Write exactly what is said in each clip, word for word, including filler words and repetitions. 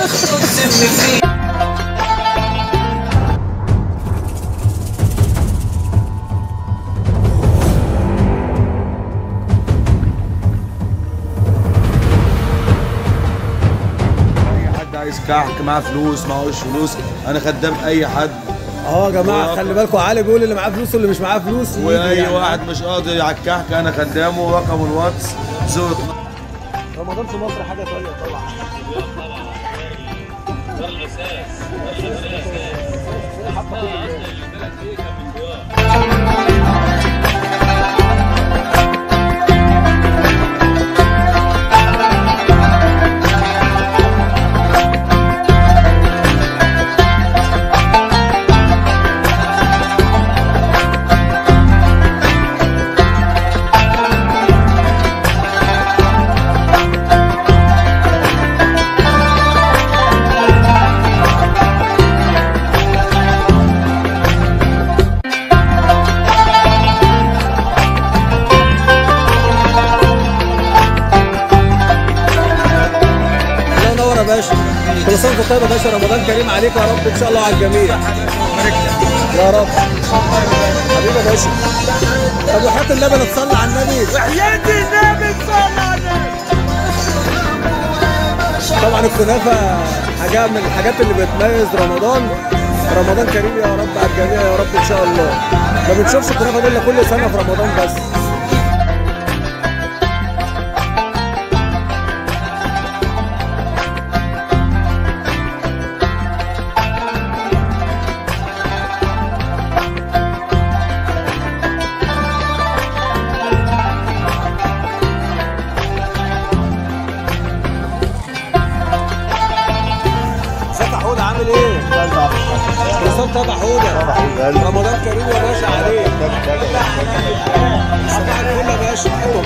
عايز كحك معاه فلوس معهوش فلوس، انا خدام اي حد. اه يا جماعه خلي بالكم، علي بيقول اللي معاه فلوس واللي مش معاه فلوس، واي يعني واحد مش قادر على الكحك انا خدامه. رقم الواتس زود. رمضان في مصر حاجه ثانيه طبعا. طبعا ده الاساس، ده الاساس حتى كل البلد دي كان من جواه. كل سنه وانتم طيب يا باشا، رمضان كريم عليك يا رب ان شاء الله على الجميع. يا رب حبيبي يا باشا. طب وحياة اللبن تصلي على النبي، وحياة النبي تصلي على النبي. طبعا الكنافه حاجه من الحاجات اللي بتميز رمضان. رمضان كريم يا رب على الجميع يا رب ان شاء الله. ما بنشوفش الكنافه دي الا كل سنه في رمضان بس. عامل ايه؟ كل سنه طبعا حوده. رمضان كريم يا باشا عليك. صباح الفل يا باشا.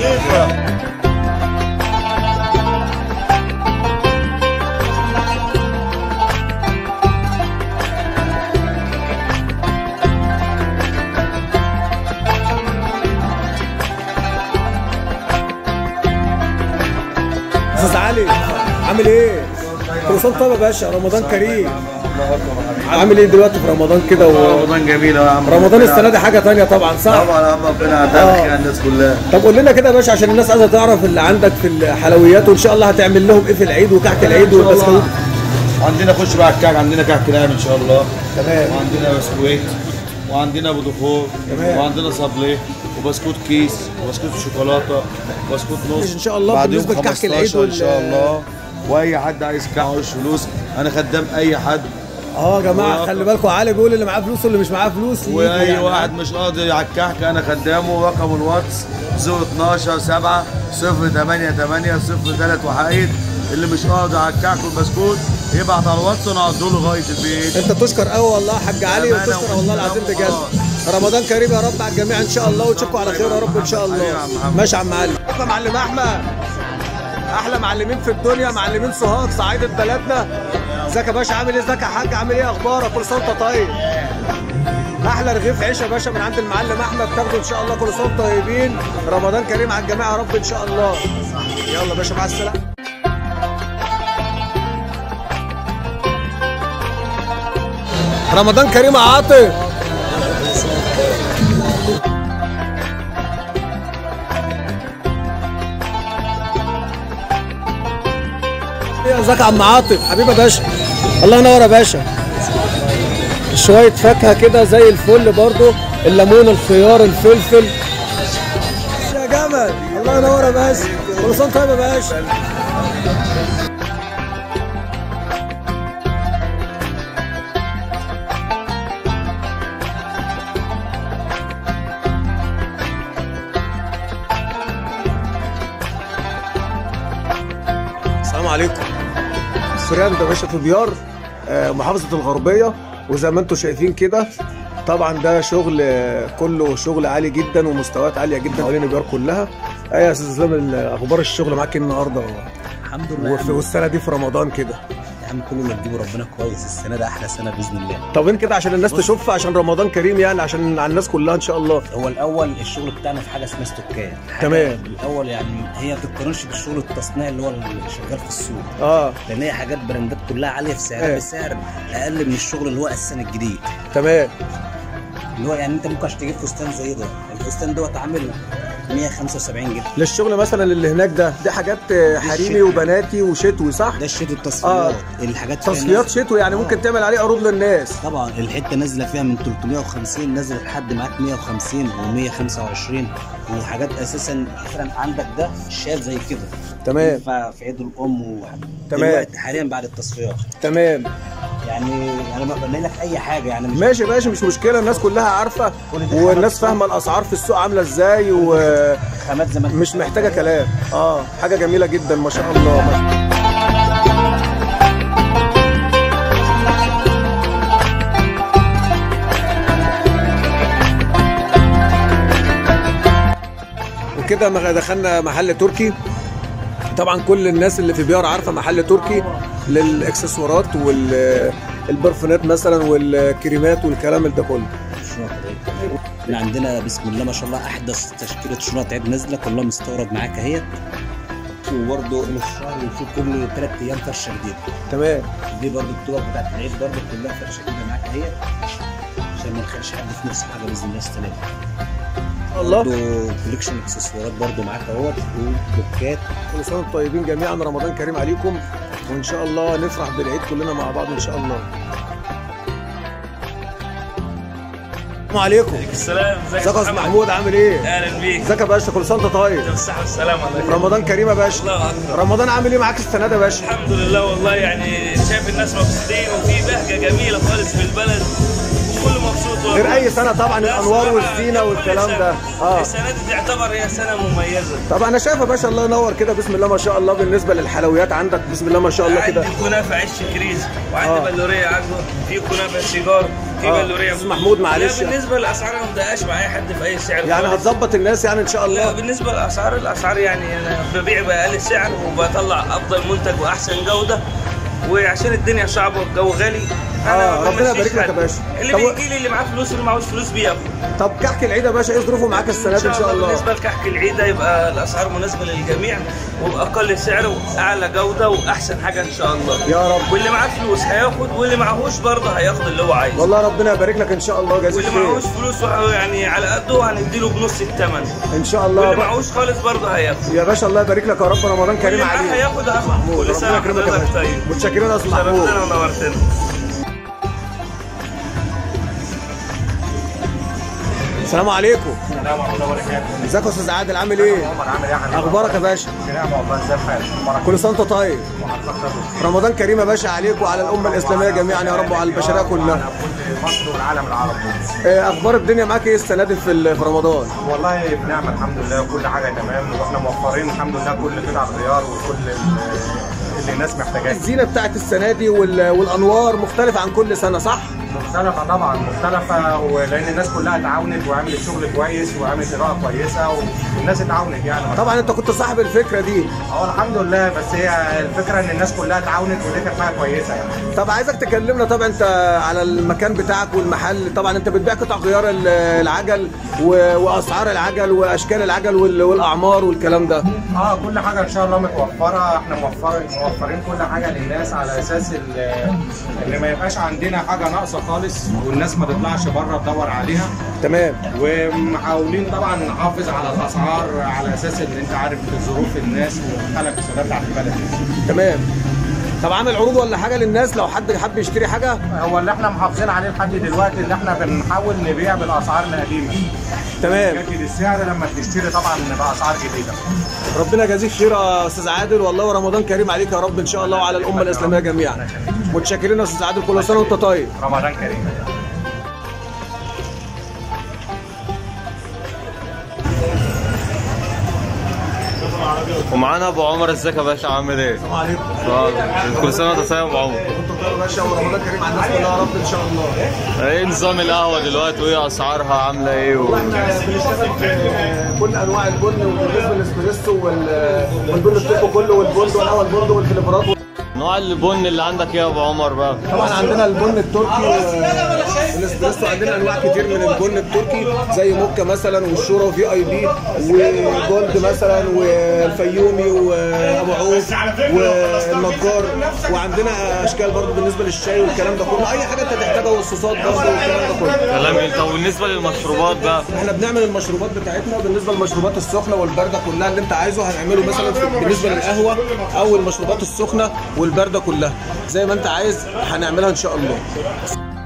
استاذ علي عامل ايه؟ كل سنه طيب يا باشا، رمضان كريم. عامل ايه دلوقتي في رمضان كده؟ و... رمضان جميل يا عم. رمضان السنه دي حاجه ثانيه طبعا صح؟ طبعا يا عم، ربنا يعطيك يا الناس كلها. طب قول لنا كده يا باشا عشان الناس عايزه تعرف اللي عندك في الحلويات، وان شاء الله هتعمل لهم ايه في العيد وكحك العيد والبسكويت. عندنا خش بقى الكحك، عندنا كحك ناعم ان شاء الله. تمام. وعندنا بسكويت وعندنا بودفور. تمام. وعندنا صابليه وبسكوت كيس وبسكوت شوكولاته وبسكوت نص ان شاء الله. بالنسبه لكحك العيد ان شاء الله. واي حد عايز كحك معهوش فلوس انا خدام اي حد. اه يا جماعه خلي بالكم، علي بيقول اللي معاه فلوس واللي مش معاه فلوس، واي يعني واحد مش قادر على الكحك انا خدامه. رقم الواتس زود اتناشر سبعة صفر تمانية تمانية صفر تلاتة وحيد. اللي مش قادر على الكحك والبسكوت يبعت على الواتس وانا هعدله لغايه البيت. انت تشكر قوي والله يا حاج علي، وتشكر والله العظيم بجد. رمضان كريم يا رب على الجميع ان شاء الله، وتشوفكم على خير يا رب ان شاء الله. ماشي يا عم علي. يا معلم احمد، احلى معلمين في الدنيا، معلمين سوهاج صعيدة بلدنا. ازيك يا باشا؟ عامل ايه؟ ازيك يا حاج؟ عامل ايه؟ اخبارك؟ كل سنه وانت طيب. احلى رغيف عيش يا باشا من عند المعلم احمد، تاخده ان شاء الله. كل سنه وانتم طيبين، رمضان كريم على الجميع يا رب ان شاء الله. يلا يا باشا مع السلامه. رمضان كريم يا عاطف. ازيك يا عم عاطف؟ حبيبي يا باشا. الله ينور يا باشا. شويه فاكهه كده زي الفل برضو، الليمون الخيار الفلفل يا جمل. الله ينور يا باشا. كل سنه طيب يا باشا. السلام عليكم. فريند يا باشا في بيار محافظة الغربية، وزي ما انتم شايفين كده طبعا ده شغل كله شغل عالي جدا ومستويات عالية جدا حوالين بيار كلها. ايه يا استاذ اسلام، اخبار الشغل معاك النهارده؟ الحمد لله. والسنة دي في رمضان كده عم كله اللي تجيبه ربنا كويس، السنه ده احلى سنه باذن الله. طب انت كده عشان الناس تشوف، عشان رمضان كريم يعني، عشان على الناس كلها ان شاء الله. هو الاول الشغل بتاعنا في حاجه اسمها استوكات. تمام. الاول يعني هي ما بتتقارنش بالشغل التصنيع اللي هو اللي شغال في السوق. اه لان هي حاجات براندات كلها عاليه في سعرها، ايه. بسعر اقل من الشغل اللي هو اساسا الجديد. تمام. اللي هو يعني انت ممكن عشان تجيب فستان زي ده، الفستان دوت عامل مية وخمسة وسبعين جنيه. للشغل مثلا اللي هناك ده دي حاجات حريمي وبناتي وشتوي صح؟ ده الشتوي التصفيات. آه. الحاجات تصفيات شتوي يعني. آه. ممكن تعمل عليه عروض للناس. طبعا الحته نازله فيها من تلتمية وخمسين نازله لحد معاك مية وخمسين ومية وخمسة وعشرين، وحاجات اساسا مثلا عندك ده شال زي كده. تمام. ينفع في عيد الام و تمام. حاليا بعد التصفيات. تمام. يعني انا ما بقول لك اي حاجه يعني. مش ماشي ماشي مش مشكله، الناس كلها عارفه والناس فاهمه الاسعار في السوق عامله ازاي، وخامات زي ما مش محتاجه كلام. اه حاجه جميله جدا ما شاء الله. وكده دخلنا محل تركي. طبعا كل الناس اللي في بيار عارفه محل تركي للاكسسوارات والبرفانات مثلا والكريمات والكلام ده كله. احنا عندنا بسم الله ما شاء الله احدث تشكيله شنط عيد نازله كلها مستورد معاك اهيت، وبرده الشهر وفي كل ثلاث ايام فرشه جديده. تمام. دي برده الطوق بتاعت العيد برده كلها فرشه جديده معاك اهيت، عشان ما نخليش حد في نفس حاجه باذن الله السنه دي. الله. برضه كوليكشن اكسسوارات برضه معاك اهوت وبوكات. كل سنه وانتم طيبين جميعا، رمضان كريم عليكم، وان شاء الله نفرح بالعيد كلنا مع بعض ان شاء الله. السلام عليكم. السلام. ازيك يا استاذ محمود عامل ايه؟ اهلا بيك. ازيك يا باشا؟ كل سنه وانت طيب. بالصحه والسلامه عليك. رمضان كريم يا باشا. الله اكبر. رمضان عامل ايه معاك السنه ده يا باشا؟ الحمد لله والله، يعني شايف الناس مبسوطين وفي بهجه جميله خالص في البلد وكل مبسوط والله. غير اي سنه طبعا، الانوار والزينه والكلام ده. اه السنه دي تعتبر هي سنه مميزه. طب انا شايف يا باشا الله ينور كده بسم الله ما شاء الله. بالنسبه للحلويات عندك بسم الله ما شاء الله كده. عندي كنافه عيش كريز، وعندي آه. بلوريه عنده، في كنافه سيجار، في آه. بلوريه. استاذ محمود معلش، لا بالنسبه للاسعار ما بدقاش مع اي حد في اي سعر يعني هتظبط الناس يعني ان شاء الله. لا بالنسبه للاسعار، الاسعار يعني انا ببيع باقل سعر وبطلع افضل منتج واحسن جوده، وعشان الدنيا صعبه والجو غالي اه ربنا يبارك لك يا باشا. اللي بيجي لي اللي معاه فلوس اللي معهوش فلوس بياخد. طب كحك العيد يا باشا ايه ظروفه معاك السنه دي ان شاء الله؟ بالنسبه لكحك العيد يبقى الاسعار مناسبه للجميع وباقل سعر واعلى جوده واحسن حاجه ان شاء الله يا رب. واللي معاه فلوس هياخد واللي معهوش برضه هياخد اللي هو عايزه. والله ربنا يبارك لك ان شاء الله جزاك خير. واللي معهوش فلوس يعني على قده هنديله بنص الثمن ان شاء الله. واللي معهوش خالص برضه هياخد. يا باشا الله يبارك لك يا رب، رمضان كريم عليك. واللي هياخد يا محمود. كل سنه وحضرتك طيب. متشكرين يا استاذ محمود. شرفتنا ونورتنا. السلام عليكم. السلام ورحمه الله وبركاته. ازيك يا استاذ عادل عامل ايه؟ عمر عامل ايه يا حبيبي؟ اخبارك يا باشا؟ بنعمه والله. ازي الحال؟ كل سنه وانت طيب. رمضان كريم يا باشا عليك وعلى الامه الاسلاميه جميعا يا رب وعلى البشريه كلها. وعلى كل مصر والعالم العربي. اخبار الدنيا معاك ايه السنه دي في في رمضان؟ والله بنعمه الحمد لله، وكل حاجه تمام، واحنا موفرين الحمد لله كل قطع الغيار وكل اللي الناس محتاجاه. الزينه بتاعت السنه دي والانوار مختلفه عن كل سنه صح؟ مختلفه طبعا، مختلفه، ولان الناس كلها اتعاونت وعملت شغل كويس وعملت اضاءه كويسه والناس اتعاونت يعني. طبعا انت كنت صاحب الفكره دي. اه الحمد لله، بس هي الفكره ان الناس كلها اتعاونت ودي كانت حاجه كويسه يعني. طب عايزك تكلمنا طبعا انت على المكان بتاعك والمحل. طبعا انت بتبيع قطع غيار العجل واسعار العجل واشكال العجل والاعمار والكلام ده. اه كل حاجه ان شاء الله متوفره، احنا موفرين موفرين كل حاجه للناس على اساس ان ما يبقاش عندنا حاجه ناقصه خالص والناس ما تطلعش بره تدور عليها. تمام. ومحاولين طبعا نحافظ على الاسعار على اساس ان انت عارف ظروف الناس والحاله الاقتصاديه بتاعت البلد. تمام. طب عامل عروض ولا حاجه للناس لو حد حب يشتري حاجه؟ هو اللي احنا محافظين عليه لحد دلوقتي اللي احنا بنحاول نبيع بالاسعار القديمه. تمام. لكن السعر لما تشتري طبعا باسعار جديده. ربنا يجازيك خير يا استاذ عادل والله، ورمضان كريم عليك يا رب ان شاء الله وعلى الامه الاسلاميه جميعا. متشكرين يا استاذ عادل، كل سنه وانت طيب. رمضان كريم. ومعانا ابو عمر. ازيك يا باشا عامل ايه؟ السلام عليكم. كل سنه وانت طيب يا ابو عمر. وانت طيب يا باشا، ورمضان كريم على الناس كلها يا رب ان شاء الله. ايه نظام القهوه دلوقتي وايه اسعارها عامله ايه؟ والله احنا بنشتغل في كل انواع البن، وبالنسبه للاسبريسو والبن التركو كله والبن والقهوه البرد والفليفرات. نوع البن اللي عندك ايه يا ابو عمر بقى؟ طبعا عندنا البن التركي والاسبريسو، عندنا انواع كتير من البن التركي زي موكا مثلا والشورى وفي اي بي وجولد مثلا والفيومي وابو عوف والنجار، وعندنا اشكال برضو بالنسبه للشاي والكلام ده كله، اي حاجه انت تحتاجها والصوصات برضو والكلام ده كله. كلام. طب بالنسبه للمشروبات بقى؟ احنا بنعمل المشروبات بتاعتنا بالنسبه للمشروبات السخنه والبارده كلها اللي انت عايزه هنعمله مثلا بالنسبه للقهوه او المشروبات السخنه والبارده كلها زي ما انت عايز هنعملها ان شاء الله.